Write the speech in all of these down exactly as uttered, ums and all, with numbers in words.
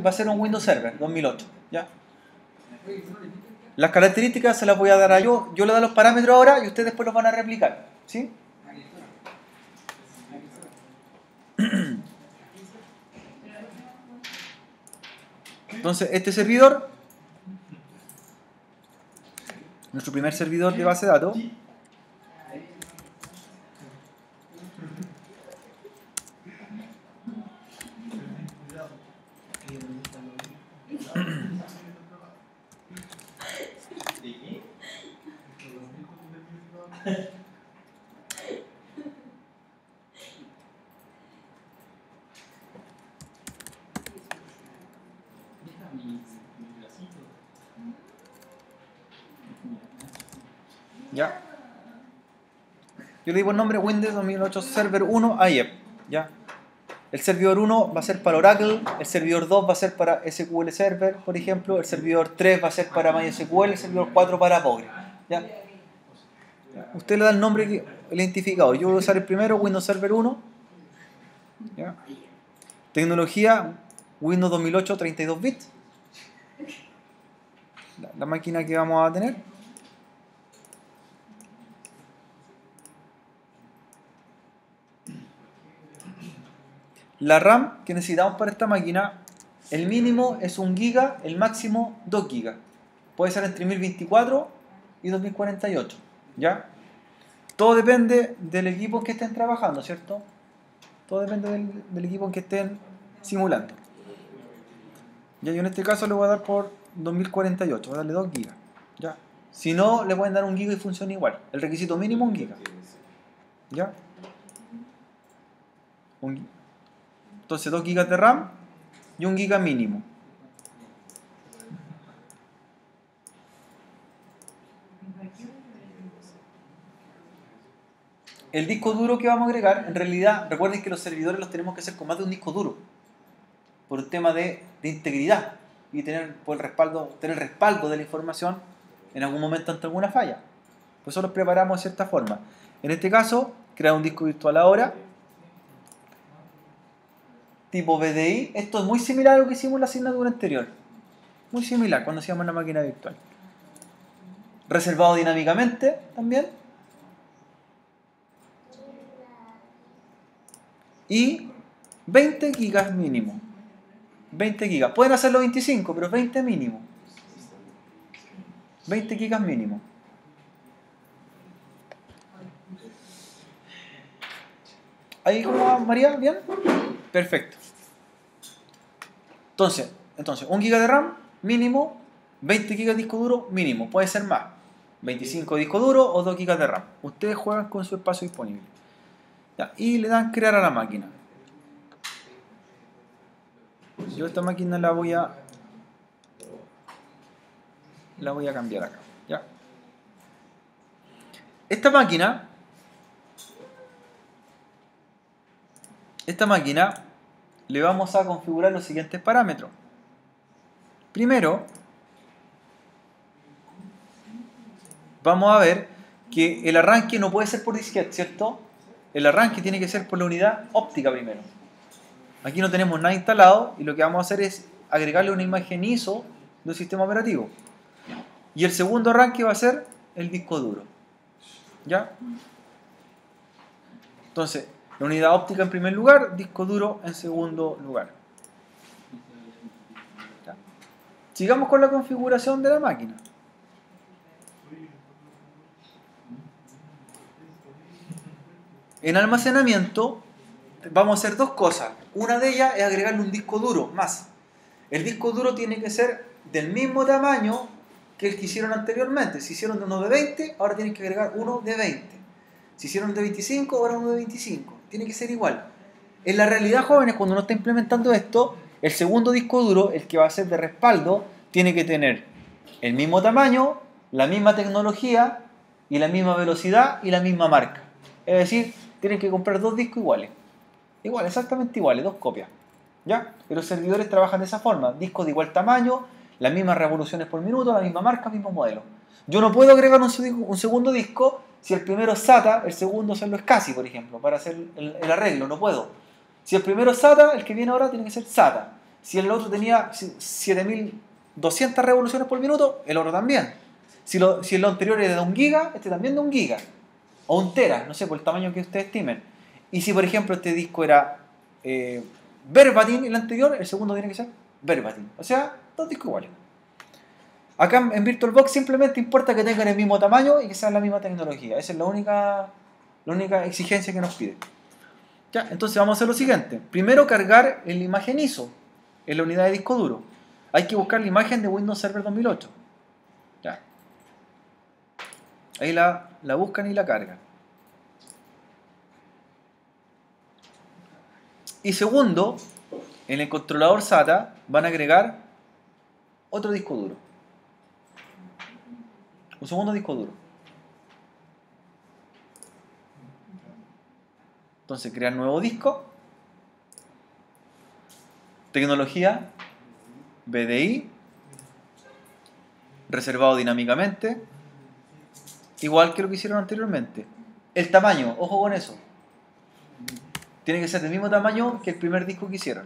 va a ser un Windows Server dos mil ocho. ¿Ya? Las características se las voy a dar a yo. Yo le doy los parámetros ahora y ustedes después los van a replicar. ¿Sí? Entonces, este servidor, nuestro primer servidor de base de datos, ¿ya? Yo le digo el nombre Windows dos mil ocho Server uno A I E P, ¿ya? El servidor uno va a ser para Oracle, el servidor dos va a ser para S Q L Server, por ejemplo, el servidor tres va a ser para MySQL, el servidor cuatro para Postgre, ¿ya? Usted le da el nombre, que, el identificador. Yo voy a usar el primero, Windows Server uno, ¿ya? Tecnología Windows dos mil ocho treinta y dos bits, la, la máquina que vamos a tener. La RAM que necesitamos para esta máquina, el mínimo es un giga, el máximo dos gigas. Puede ser entre mil veinticuatro y dos mil cuarenta y ocho, ¿ya? Todo depende del equipo en que estén trabajando, ¿cierto? Todo depende del, del equipo en que estén simulando. Ya, yo en este caso le voy a dar por dos mil cuarenta y ocho, voy a darle dos gigas, ¿ya? Si no, le pueden dar un giga y funciona igual. El requisito mínimo un giga, ¿ya? Un, entonces dos gigas de RAM y un giga mínimo. El disco duro que vamos a agregar, en realidad, recuerden que los servidores los tenemos que hacer con más de un disco duro, por un tema de, de integridad y tener por el respaldo, tener respaldo de la información en algún momento ante alguna falla. Por eso los preparamos de cierta forma. En este caso, crear un disco virtual ahora, tipo B D I. Esto es muy similar a lo que hicimos en la asignatura anterior. Muy similar cuando hacíamos una máquina virtual. Reservado dinámicamente también. Y veinte gigas mínimo. veinte gigas. Pueden hacerlo veinticinco, pero veinte mínimo. veinte gigas mínimo. ¿Ahí cómo va, María? ¿Bien? Perfecto. Entonces, entonces, un giga de RAM mínimo, veinte gigas de disco duro mínimo. Puede ser más. veinticinco de disco duro o dos gigas de RAM. Ustedes juegan con su espacio disponible. Ya, y le dan crear a la máquina. Yo esta máquina la voy a la voy a cambiar acá. ¿Ya? Esta máquina esta máquina le vamos a configurar los siguientes parámetros. Primero, vamos a ver que el arranque no puede ser por disquete, ¿cierto? El arranque tiene que ser por la unidad óptica primero. Aquí no tenemos nada instalado y lo que vamos a hacer es agregarle una imagen I S O del sistema operativo. Y el segundo arranque va a ser el disco duro. ¿Ya? Entonces, la unidad óptica en primer lugar, disco duro en segundo lugar. ¿Ya? Sigamos con la configuración de la máquina. En almacenamiento vamos a hacer dos cosas. Una de ellas es agregarle un disco duro más. El disco duro tiene que ser del mismo tamaño que el que hicieron anteriormente. Si hicieron de uno de veinte, ahora tienen que agregar uno de veinte. Si hicieron de veinticinco, ahora uno de veinticinco. Tiene que ser igual. En la realidad, jóvenes, cuando uno está implementando esto, el segundo disco duro, el que va a ser de respaldo, tiene que tener el mismo tamaño, la misma tecnología y la misma velocidad y la misma marca. Es decir, tienen que comprar dos discos iguales. Igual, exactamente iguales, dos copias. ¿Ya? Pero los servidores trabajan de esa forma. Discos de igual tamaño, las mismas revoluciones por minuto, la misma marca, mismo modelo. Yo no puedo agregar un, un segundo disco si el primero es SATA, el segundo es SCSI, por ejemplo, para hacer el, el arreglo. No puedo. Si el primero es SATA, el que viene ahora tiene que ser SATA. Si el otro tenía siete mil doscientas revoluciones por minuto, el otro también. Si, lo, si el anterior era de un giga, este también de un giga. O un tera, no sé, por el tamaño que ustedes estimen. Y si, por ejemplo, este disco era eh, verbatim el anterior, el segundo tiene que ser verbatim. O sea, dos discos iguales. Acá en VirtualBox simplemente importa que tengan el mismo tamaño y que sean la misma tecnología. Esa es la única, la única exigencia que nos pide. Ya, entonces vamos a hacer lo siguiente. Primero cargar la imagen I S O en la unidad de disco duro. Hay que buscar la imagen de Windows Server dos mil ocho. Ya. Ahí la, la buscan y la cargan. Y segundo, en el controlador SATA van a agregar otro disco duro. Un segundo disco duro. Entonces crear nuevo disco. Tecnología B D I. Reservado dinámicamente. Igual que lo que hicieron anteriormente. El tamaño, ojo con eso. Tiene que ser del mismo tamaño que el primer disco que hicieron.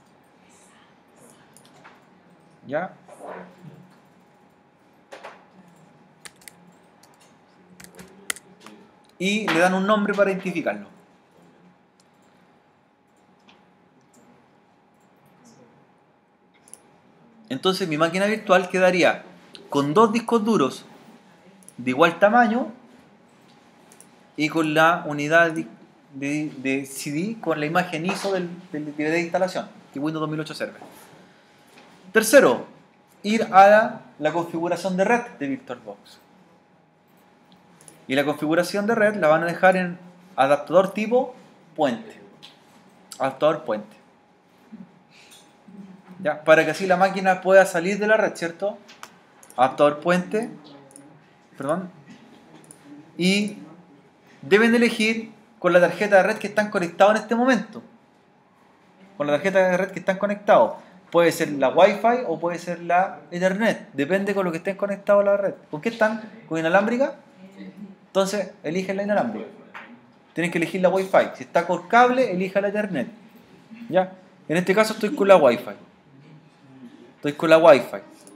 ¿Ya? Y le dan un nombre para identificarlo. Entonces mi máquina virtual quedaría con dos discos duros de igual tamaño y con la unidad de, de, de C D con la imagen I S O del, del D V D de instalación, que Windows dos mil ocho Server. Tercero, ir a la, la configuración de red de VirtualBox. Y la configuración de red la van a dejar en adaptador tipo puente. Adaptador puente. ¿Ya? Para que así la máquina pueda salir de la red, ¿cierto? Adaptador puente. Perdón. Y deben elegir con la tarjeta de red que están conectados en este momento. Con la tarjeta de red que están conectados. Puede ser la Wi-Fi o puede ser la Ethernet. Depende con lo que estén conectados a la red. ¿Con qué están? ¿Con inalámbrica? Entonces, eligen la inalámbrica. Tienen que elegir la Wi-Fi. Si está con cable, elija la Ethernet. ¿Ya? En este caso estoy con la Wi-Fi. Estoy con la Wi-Fi.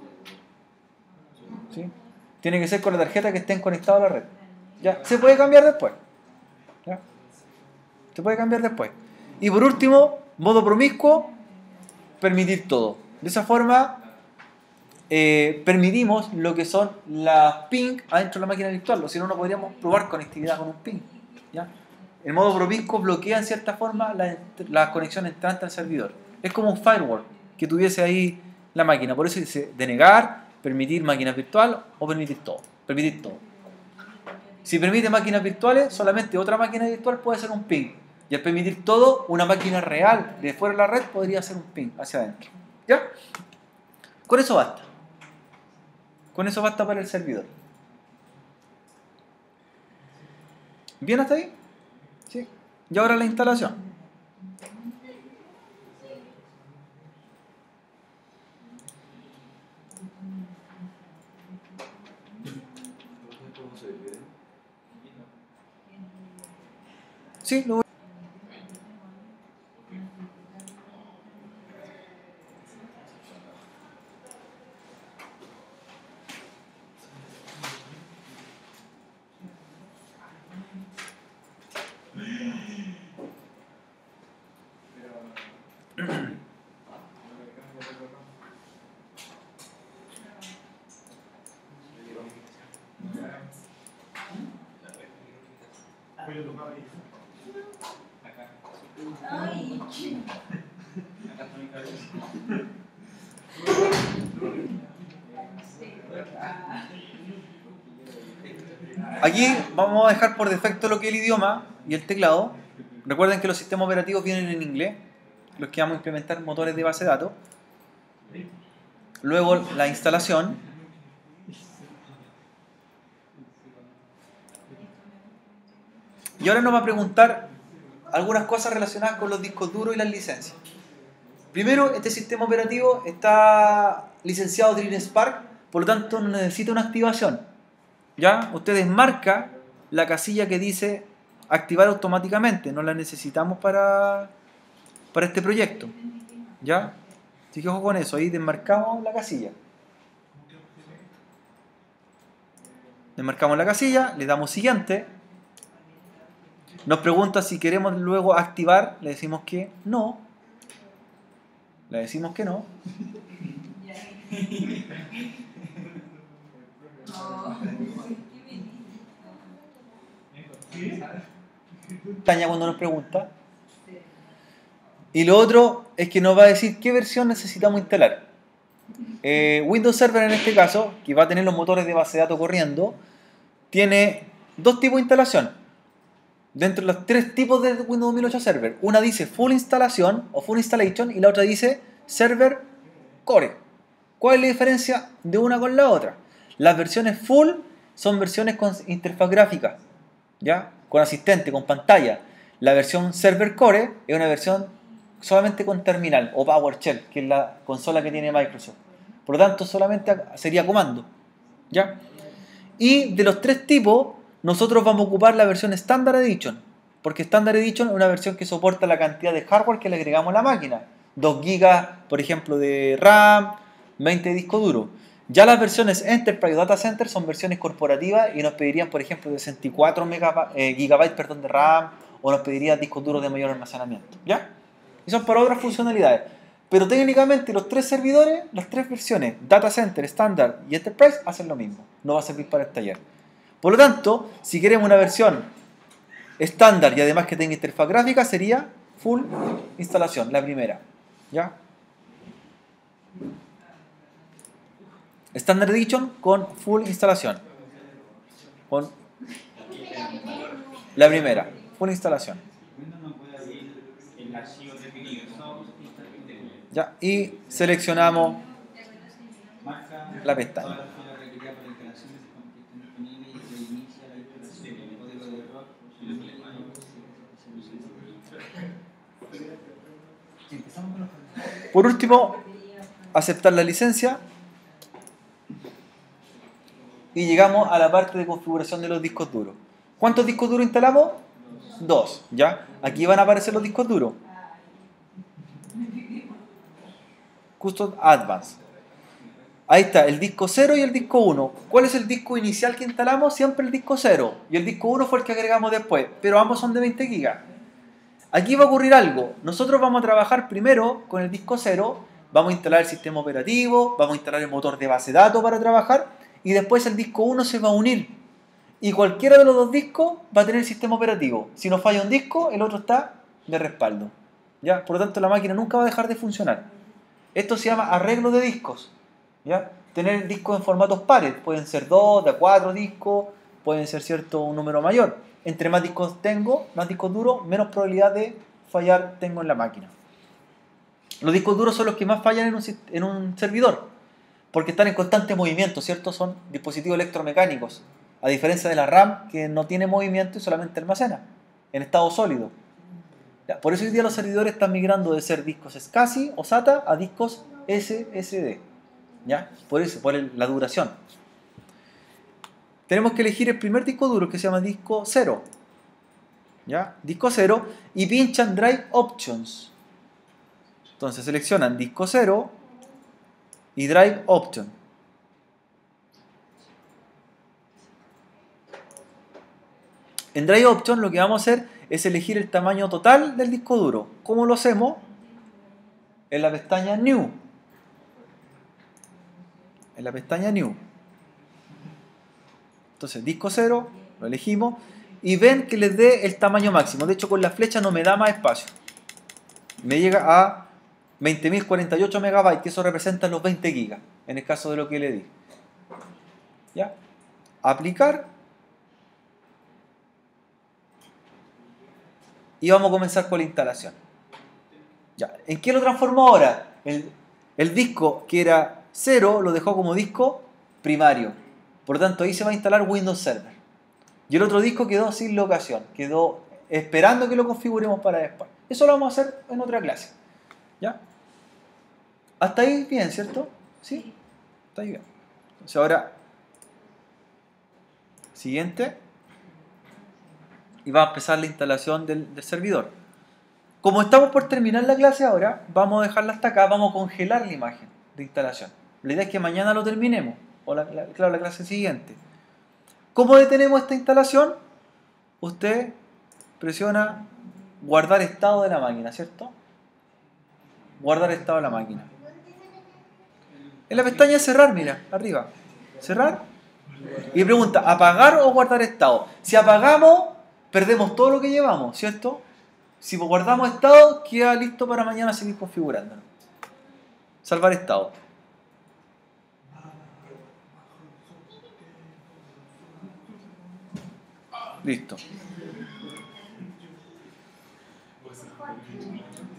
¿Sí? Tiene que ser con la tarjeta que estén conectados a la red. ¿Ya? Se puede cambiar después. ¿Ya? Se puede cambiar después. Y por último, modo promiscuo, permitir todo. De esa forma, eh, permitimos lo que son las ping adentro de la máquina virtual. O si no, no podríamos probar conectividad con un ping. ¿Ya? El modo promiscuo bloquea en cierta forma la, la conexión entrante al servidor. Es como un firewall que tuviese ahí la máquina. Por eso dice denegar, permitir máquina virtual o permitir todo. Permitir todo. Si permite máquinas virtuales, solamente otra máquina virtual puede ser un ping. Y al permitir todo, una máquina real de fuera de la red podría ser un ping hacia adentro. ¿Ya? Con eso basta. Con eso basta para el servidor. ¿Bien hasta ahí? ¿Sí? Y ahora la instalación. Sí, lo voy. Aquí vamos a dejar por defecto lo que es el idioma y el teclado. Recuerden que los sistemas operativos vienen en inglés, los que vamos a implementar motores de base de datos. Luego la instalación. Y ahora nos va a preguntar algunas cosas relacionadas con los discos duros y las licencias. Primero, este sistema operativo está licenciado de Spark, por lo tanto no necesita una activación. ¿Ya? Ustedes marcan la casilla que dice activar automáticamente, no la necesitamos para, para este proyecto. ¿Ya? Así que ojo con eso, ahí desmarcamos la casilla. Desmarcamos la casilla, le damos siguiente. Nos pregunta si queremos luego activar, le decimos que no. Le decimos que no. Cuando nos pregunta. Y lo otro es que nos va a decir qué versión necesitamos instalar. Eh, Windows Server en este caso, que va a tener los motores de base de datos corriendo, tiene dos tipos de instalación. Dentro de los tres tipos de Windows dos mil ocho Server, una dice Full Instalación o Full Installation y la otra dice Server Core. ¿Cuál es la diferencia de una con la otra? Las versiones Full son versiones con interfaz gráfica, ¿ya? Con asistente, con pantalla. La versión Server Core es una versión solamente con terminal o PowerShell, que es la consola que tiene Microsoft. Por lo tanto, solamente sería comando, ¿ya? Y de los tres tipos, nosotros vamos a ocupar la versión Standard Edition, porque Standard Edition es una versión que soporta la cantidad de hardware que le agregamos a la máquina. dos gigas, por ejemplo, de RAM, veinte de disco duro. Ya las versiones Enterprise o Data Center son versiones corporativas y nos pedirían, por ejemplo, sesenta y cuatro gigabytes perdón, de RAM o nos pedirían discos duros de mayor almacenamiento, ¿ya? Y son para otras funcionalidades. Pero técnicamente los tres servidores, las tres versiones, Data Center, Standard y Enterprise, hacen lo mismo. No va a servir para el taller. Por lo tanto, si queremos una versión estándar y además que tenga interfaz gráfica, sería Full Instalación, la primera, ¿ya? Standard Edition con Full Instalación. Con la primera, Full Instalación. Ya, y seleccionamos la pestaña. Por último, aceptar la licencia y llegamos a la parte de configuración de los discos duros. ¿Cuántos discos duros instalamos? Dos, ¿ya? Aquí van a aparecer los discos duros. Custom Advanced. Ahí está, el disco cero y el disco uno. ¿Cuál es el disco inicial que instalamos? Siempre el disco cero. Y el disco uno fue el que agregamos después, pero ambos son de veinte gigas. Aquí va a ocurrir algo. Nosotros vamos a trabajar primero con el disco cero, vamos a instalar el sistema operativo, vamos a instalar el motor de base de datos para trabajar, y después el disco uno se va a unir. Y cualquiera de los dos discos va a tener el sistema operativo. Si nos falla un disco, el otro está de respaldo, ¿ya? Por lo tanto, la máquina nunca va a dejar de funcionar. Esto se llama arreglo de discos, ¿ya? Tener discos en formatos pares, pueden ser dos, de cuatro discos, pueden ser cierto un número mayor. Entre más discos tengo, más discos duros, menos probabilidad de fallar tengo en la máquina. Los discos duros son los que más fallan en un, en un servidor, porque están en constante movimiento, ¿cierto? Son dispositivos electromecánicos, a diferencia de la RAM, que no tiene movimiento y solamente almacena, en estado sólido. ¿Ya? Por eso hoy día los servidores están migrando de ser discos SCSI o SATA a discos S S D. ¿Ya? Por eso, por el, la duración. Tenemos que elegir el primer disco duro, que se llama disco cero. ¿Ya? Disco cero, y pinchan Drive Options. Entonces seleccionan disco cero y Drive Option. En Drive Option lo que vamos a hacer es elegir el tamaño total del disco duro. ¿Cómo lo hacemos? En la pestaña New. En la pestaña New. Entonces, disco cero, lo elegimos. Y ven que les dé el tamaño máximo. De hecho, con la flecha no me da más espacio. Me llega a veinte mil cuarenta y ocho megabytes, que eso representa los veinte gigas, en el caso de lo que le di. ¿Ya? Aplicar. Y vamos a comenzar con la instalación. Ya. ¿En qué lo transformó ahora? El, el disco que era cero lo dejó como disco primario. Por lo tanto, ahí se va a instalar Windows Server. Y el otro disco quedó sin locación. Quedó esperando que lo configuremos para después. Eso lo vamos a hacer en otra clase. ¿Ya? Hasta ahí bien, ¿cierto? ¿Sí? Está ahí bien. Entonces ahora, siguiente. Y va a empezar la instalación del, del servidor. Como estamos por terminar la clase ahora, vamos a dejarla hasta acá, vamos a congelar la imagen de instalación. La idea es que mañana lo terminemos, o la, la, claro, la clase siguiente. ¿Cómo detenemos esta instalación? Usted presiona guardar estado de la máquina, ¿cierto? Guardar estado de la máquina. En la pestaña cerrar, mira, arriba. Cerrar. Y pregunta, ¿apagar o guardar estado? Si apagamos, perdemos todo lo que llevamos, ¿cierto? Si guardamos estado, queda listo para mañana seguir configurándolo. Salvar estado. Listo.